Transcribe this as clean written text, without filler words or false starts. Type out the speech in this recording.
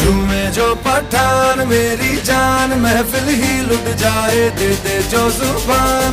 झूमे जो पठान मेरी जान महफिल ही लुट जाए दे दे जो जुबान।